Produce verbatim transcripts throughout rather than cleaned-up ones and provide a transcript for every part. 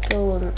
Seguro.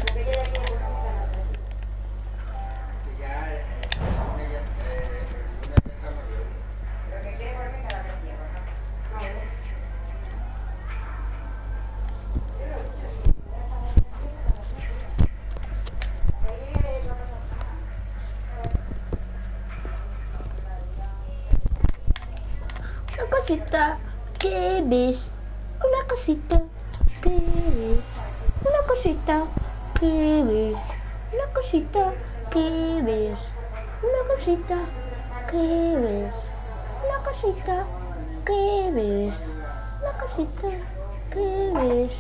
Una cosita que ves, una cosita que ves, una cosita que ves, una cosita que ves, una cosita que ves, una cosita que ves, una cosita que ves.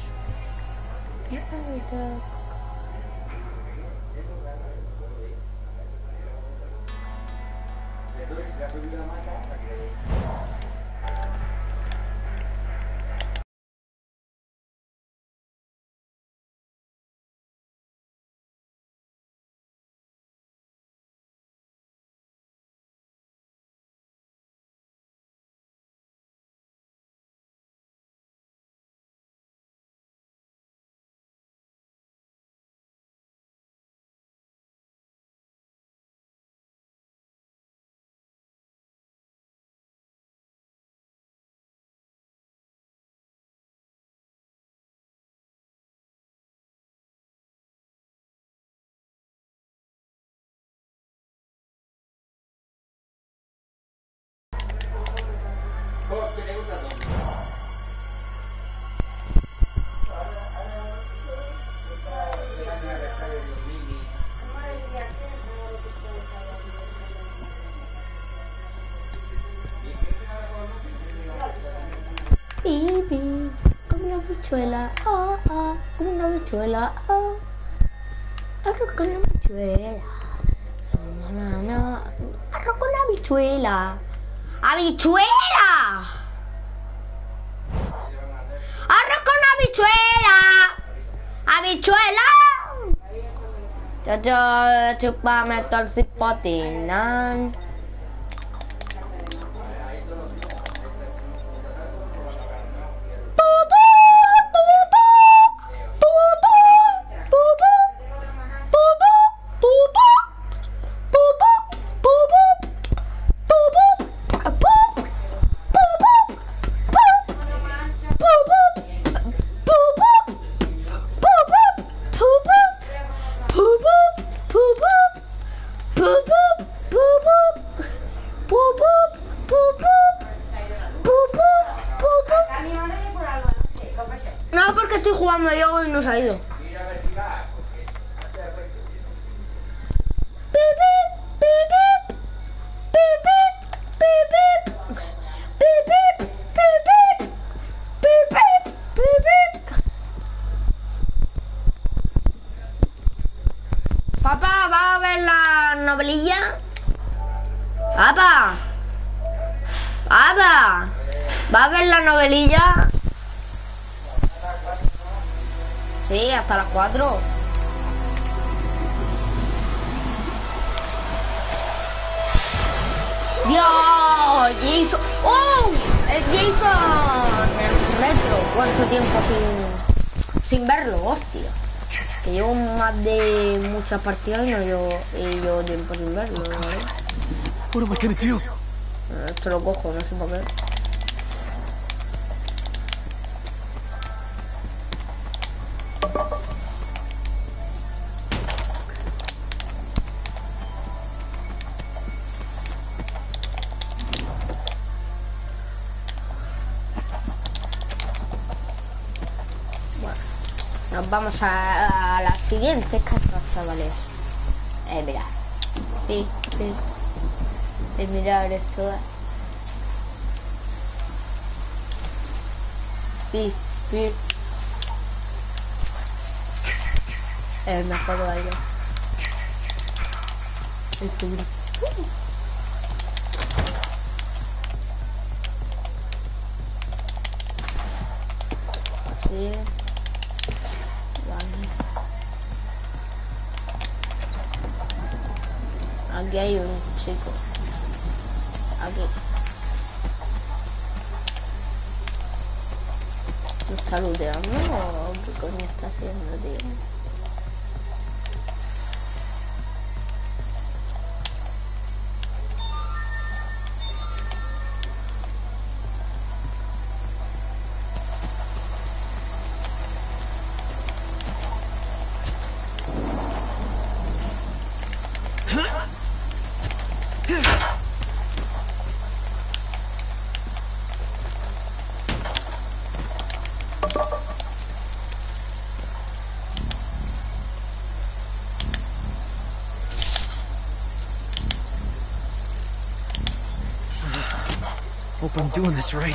Pipi, como una bichuela, ah, ah, como una bichuela, ah, arroz con una bichuela, na, na, na, arroz con una bichuela, habichuela, arroz con una bichuela, habichuela, yo, yo, chupame torcipotina. No, porque estoy jugando yo y no se ha ido. Papá, ¿va a ver la novelilla? Papá, papá, ¿va a ver la novelilla? Sí, hasta las cuatro. ¡Dios! ¡Jason! ¡Oh! ¡El Jason! El retro. ¿Cuánto tiempo sin, sin verlo? ¡Hostia! Que llevo más de muchas partidas y no llevo, y llevo tiempo sin verlo, ¿no? What am I gonna do? Esto lo cojo, no sé por qué. Nos vamos a, a la siguiente casa, chavales. Eh, mirad. Sí, sí. Eh, mirar esto. Sí, sí. El mejor baile. El tuyo. Sí. Aquí hay un chico. Aquí. ¿Lo está looteando o qué coño está haciendo, tío? Hope I'm doing this right.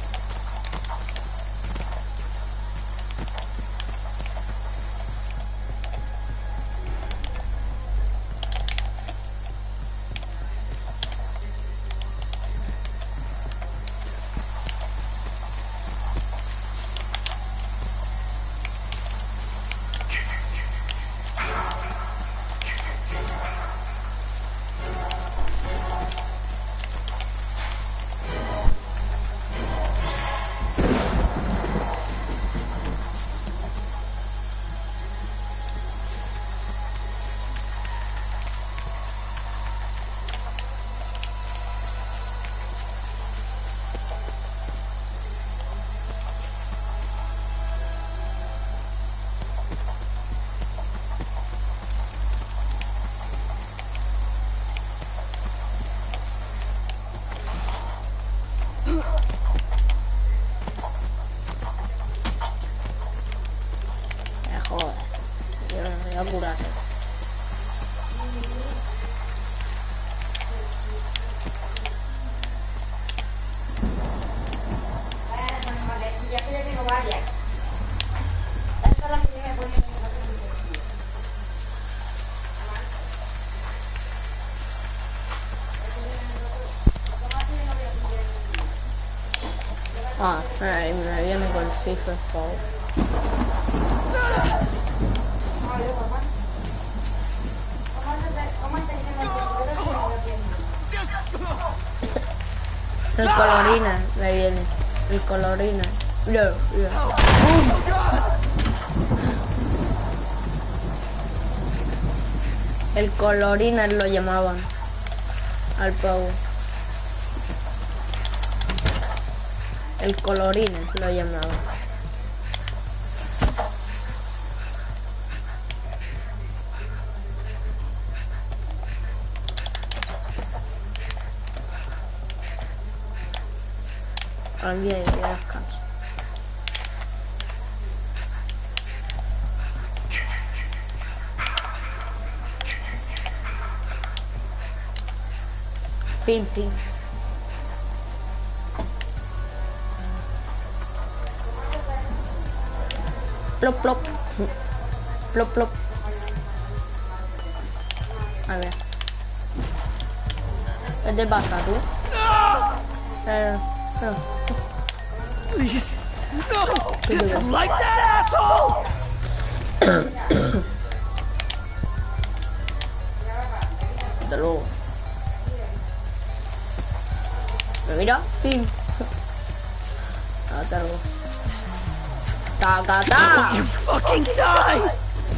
Ah, ahí me viene con el FIFA Fall. El colorina me viene. El colorina. No, no. El colorina lo llamaban al pavo. El colorina lo llamaban. Alguien de las casas. Pim, pim. Plop, plop. Plop, plop. A ver. ¿Qué te pasa, tú? Eh, no. Please, no! Like that, asshole! Hasta luego. ¿Me mira? Sí. Hasta luego. ¡Ta, ta, ta! You fucking die!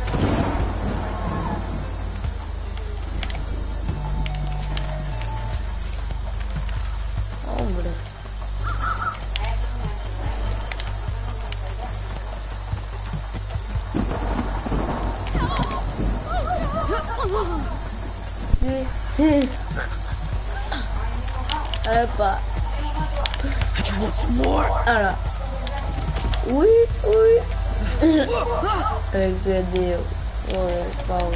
Hombre. Epa. You want some more? Ahora. Uy, uy. Ay, qué tío. Joder, pavo.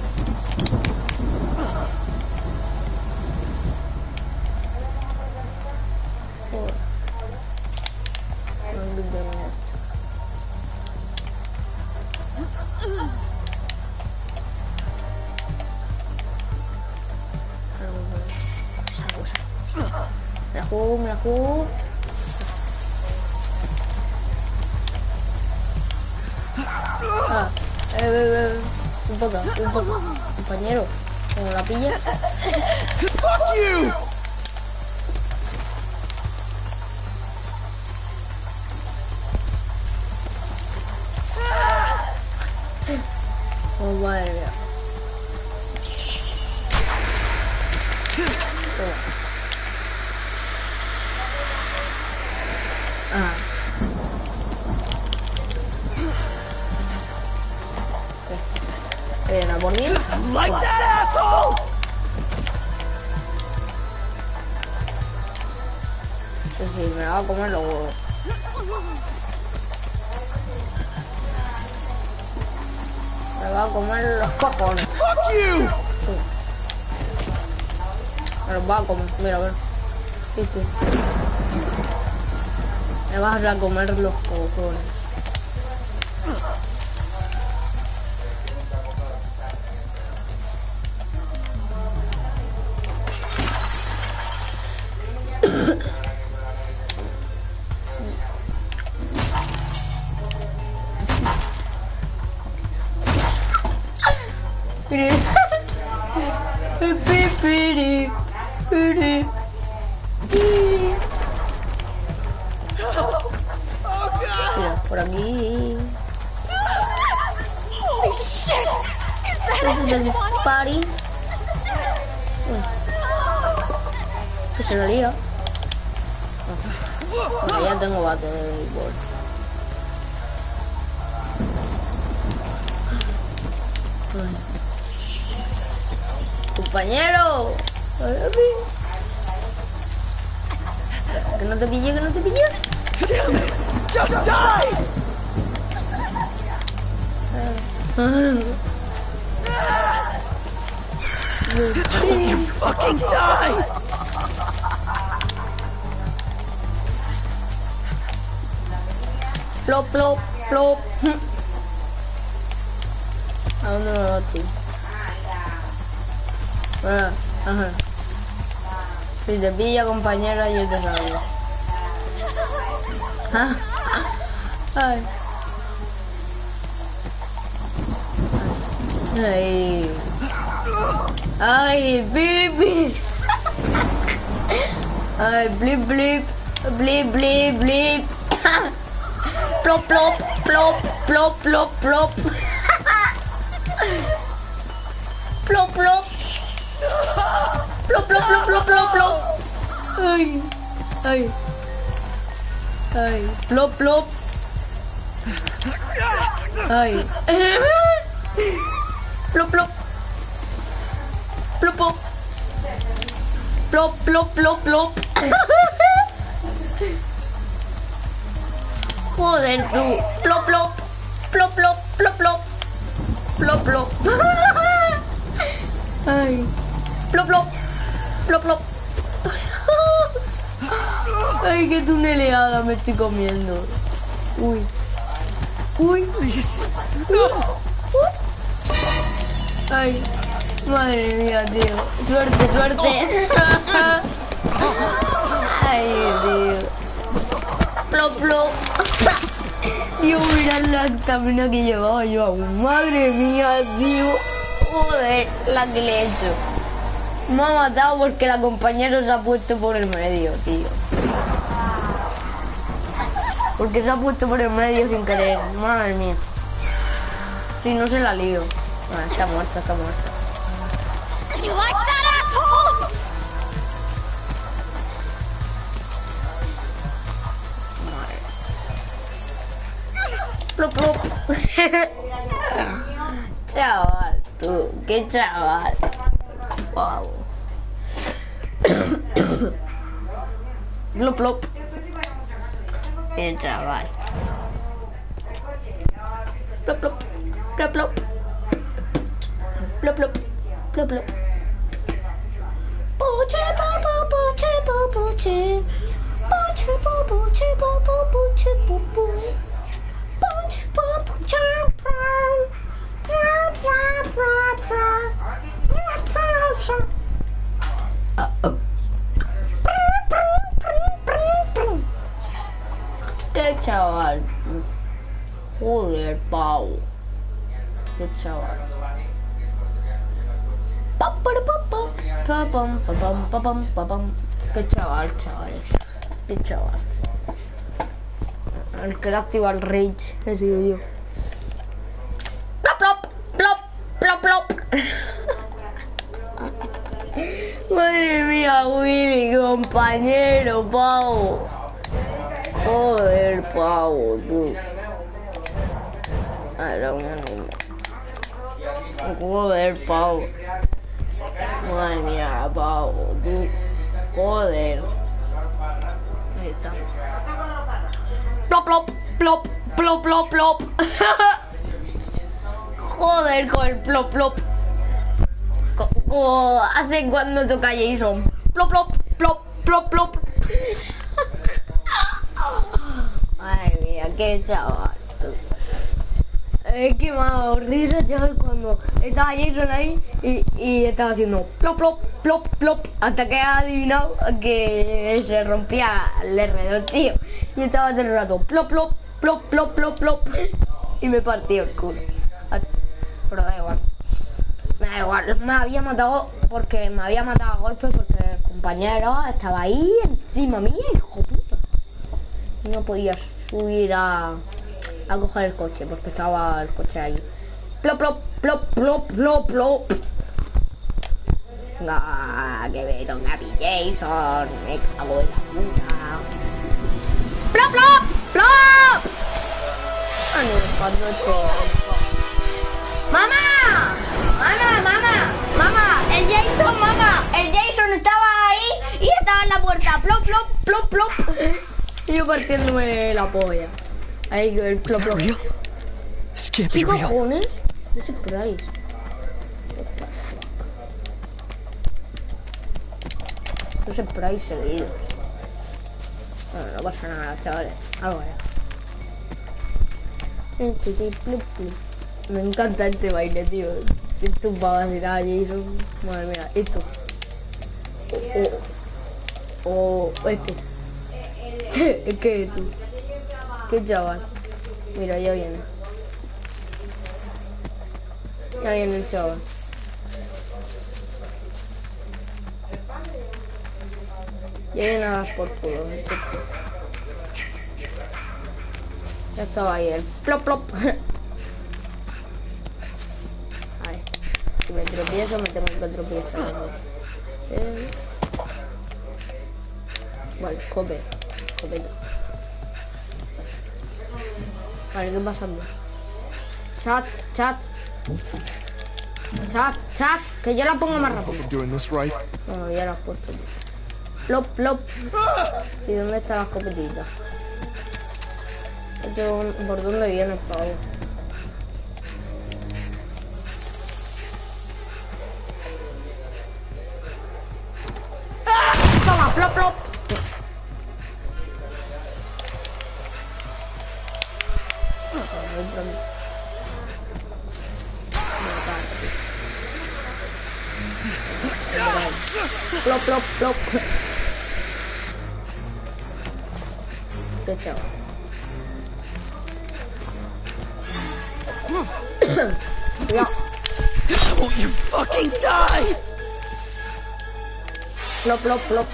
Joder. No olvidé nada. Me la juego, me la juego. Ah, eh, eh, eh, un poco, un poco, compañero, como la pilla. Fuck you! Oh, madre mía. Oh. Ah. Eh, ¿no por mí? Like that, asshole! Sí, sí, me va a comer los huevos. va a comer los cojones. Fuck you! Me los va a comer, mira, a ver. ¿Viste? Me vas a comer los cojones. Mira, por aquí. Holy shit! Is that Este es el Antoine? party. Que se lo lía. Bueno, ya tengo bate de béisbol. Compañero. Que no te pille, que no te pille. Damn it! Just died! You fucking die! Plop, plop, plop. ¿A dónde me vas tú? Ah, ajá. Si te pilla, compañera, yo te salvo. Ah, ay. Ay. Ay, bibi. Ay, blip, blip. Blip, blip, blip. Plop, plop, plop, plop, plop, plop. Plop, plop. Plop, plop, plop, plop, plop, plop. Ay, ay. Ay, plop, plop. Ay. Plop, plop. Plop, plop. Plop, plop, plop, plop. Joder, tú. Plop, plop. Plop, plop, plop, plop. Plop, plop. Ay. Plop, plop. Plop, plop. Ay, qué tuneleada me estoy comiendo. Uy. Uy. Ay. Madre mía, tío. Suerte, suerte. Ay, tío. Plop, plop. Dios, mirad la estamina que llevaba yo aún. Madre mía, tío. Joder, la que le he hecho. Me ha matado porque la compañera se ha puesto por el medio, tío. Porque se ha puesto por el medio sin querer. Madre mía. Si no se la lío. Ah, está muerta, está muerta. You like that, asshole? Plop, plop. Chaval, tú, qué chaval. Wow. Plop, plop. Qué chaval. Plop, plop. Plop, plop. Plop, plop. Plop, plop. Puche, pupu, puche, puche. Puche, pupu, puche, pupu, puche, pupu. Puche, pupu, puche, Uh-oh. Qué chaval. Joder, pavo. Qué chaval. Qué chaval, chavales. Qué chaval. El que le activa el rage, le digo yo. Plop, plop, plop, plop, plop. Madre mía, Willy, compañero, pavo. Joder, pavo, tú. Era una niña. Joder, pavo. Madre mía, pavo, tú. Joder. Ahí está. Plop, plop, plop, plop, plop, plop. Joder, con el plop plop. Co- Como hace cuando toca Jason. Plop plop, plop, plop, plop. Madre mía, qué chaval. Es que me ha dado risa, chaval, cuando estaba Jason ahí y, y estaba haciendo plop, plop, plop, plop, hasta que ha adivinado que se rompía el R dos, tío. Y estaba todo el rato plop, plop, plop, plop, plop, plop. Y me partió el culo. Pero da igual. Me da igual. Me había matado porque me había matado a golpes porque el compañero estaba ahí encima mía, hijo puta. Y no podía subir a... a coger el coche porque estaba el coche ahí. Plop, plop, plop, plop, plop, plop. Venga, que me toca a mi Jason. Me cago en la puta. Plop, plop, plop. Ah, no, cuando esto. ¡Mamá! ¡Mamá, mamá! ¡Mamá! ¡El Jason, mamá! El Jason estaba ahí y estaba en la puerta. Plop, plop, plop, plop. Y yo partiéndome la polla. Ahí el plop, plop. This can't ¿Qué be real. cojones? No sé por ahí. No sé por ahí seguidos. Bueno, no pasa nada, chavales. Algo ya. Me encanta este baile, tío. Esto va a decir a Jason. Madre mía, esto. O, o, o este. Es que tú. Qué chaval. Mira, ya viene. Ya viene el chaval. Ya viene a las por culo. Ya estaba ahí el plop plop. Ay, si me tropiezo me tengo que tropiezar. Eh. Vale, cope. Copeta. Vale, ¿qué pasando? Chat, chat. Chat, chat. Que yo la pongo más rápido. I'm doing this right. Bueno, ya la has puesto. Plop, plop. Sí, ¿dónde están las copetitas? ¿Por dónde viene el pavo? Toma, plop, plop. Plop, plop, plop. Qué chavo. Ya. Won't you fucking die? Plop, plop, plop.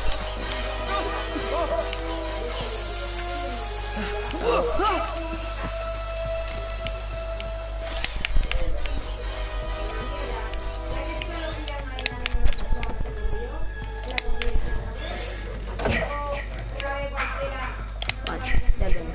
Vale, ya tengo.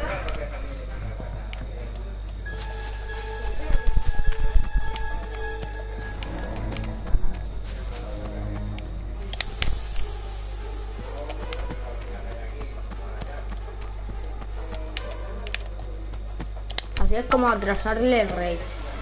Así es como atrasarle el rage.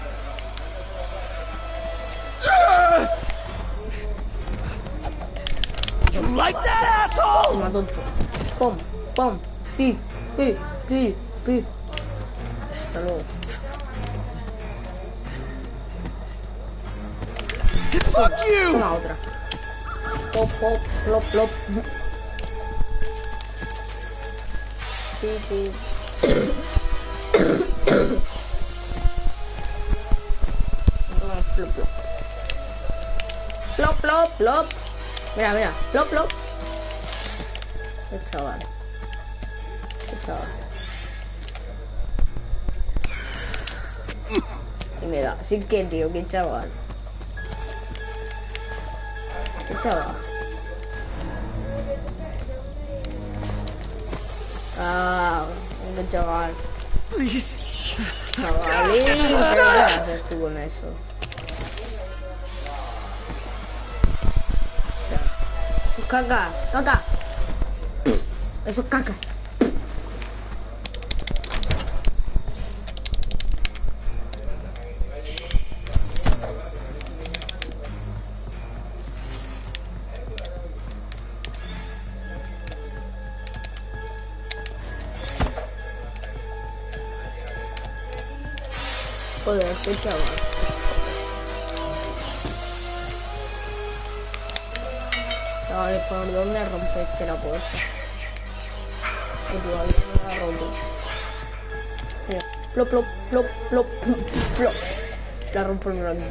You like that, asshole? Toma, tonto. Pum, pum, pi, pi, pi, pi. Hasta luego. Fuck you! Toma otra. Pop, pop, plop, plop. Sí, sí. Toma, plop, plop. Plop, plop, plop. Mira, mira. Plop, plop. Qué chaval. Qué chaval. Y me da. Así que, tío, qué chaval. Qué chaval. Ah, qué chaval. Please. Chavalín, ¿qué vas a hacer tú con eso? Eso es caca, caca. Eso es caca. Joder, este chaval. Chavales, ¿por dónde rompiste la puerta? Igual, no la rompo. Mira, plop, plop, plop, plop, plop. La rompo el aquí.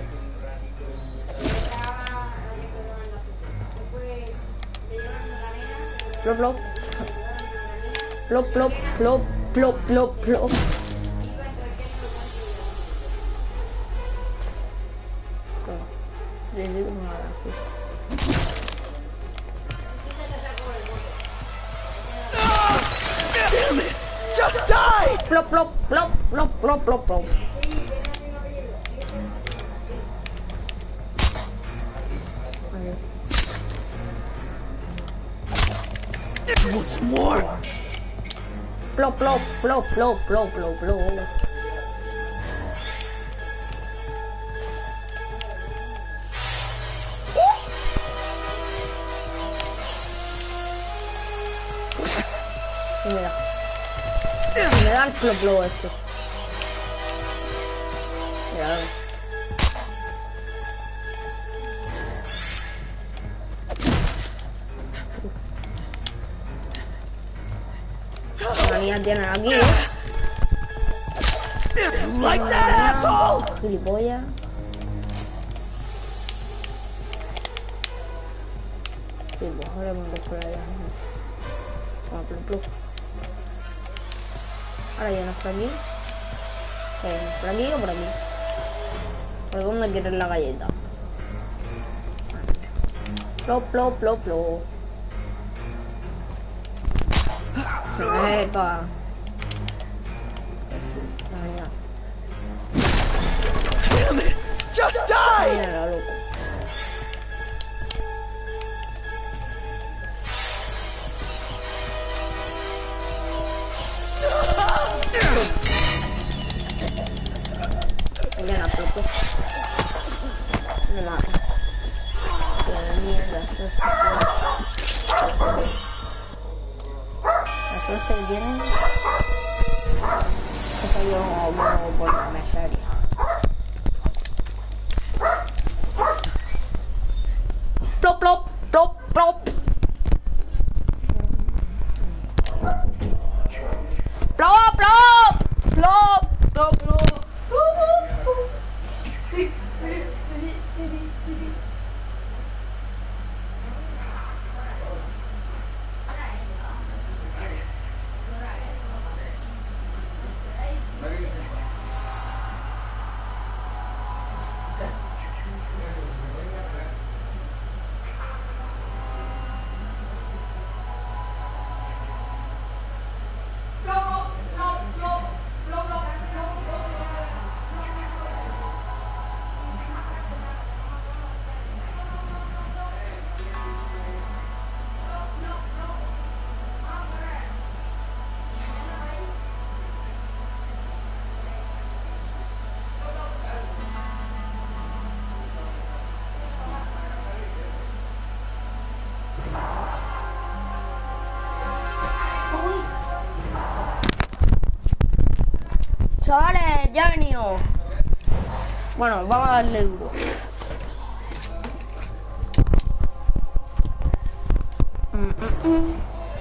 Plop, plop. Plop, plop, plop, plop, plop, plop. Necesito una gracia. Damn it! Just die! Plop, plop, plop, plop, plop, plop, plop. Once more! Plop, plop, plop, plop, plop, plop, plop. Y me da. Me da el plop, plop esto. Mira, la niña tiene aquí, ¿eh? You like that, asshole? Gilipollas. Sí, pues ahora me voy por allá. Toma, plop, plop. Ahora ya no es por aquí. Eh, ¿por aquí o por aquí? ¿Por dónde quieres la galleta? Plop, plop, plop, plop. Epa. Damn it! Just die! Mira, loco. Ya no, plop, plop. No nada. Qué mierda, eso es. La suerte que tienen es que yo no ponerme serio. Plop, plop, plop, plop. Plop, plop, plop, plop, plop. Chavales, ya he venido. Bueno, vamos a darle duro. Mm, mm, mm.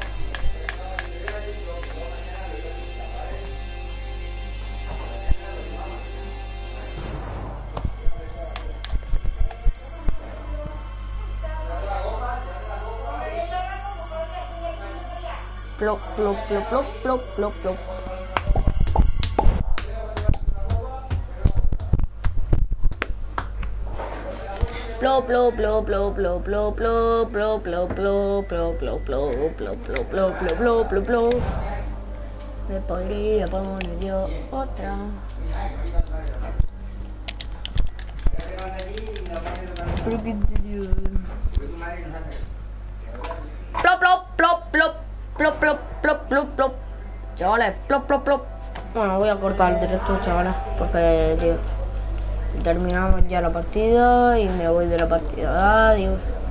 Plop, plop, plop, plop, plop, plop, plop. Plop, plop, plop, plop, plop, plop, plop, plop, plop, plop, plop, plop, plop, plop, plop, plop, plop, plop, plop, plop. Me podría poner yo otra. Plop, plop, plop, plop, plop, plop, plop, plop, plop. Chavales, plop, plop, plop. Bueno, voy a cortar el directo, chavales, porque, tío, terminamos ya la partida y me voy de la partida. Adiós.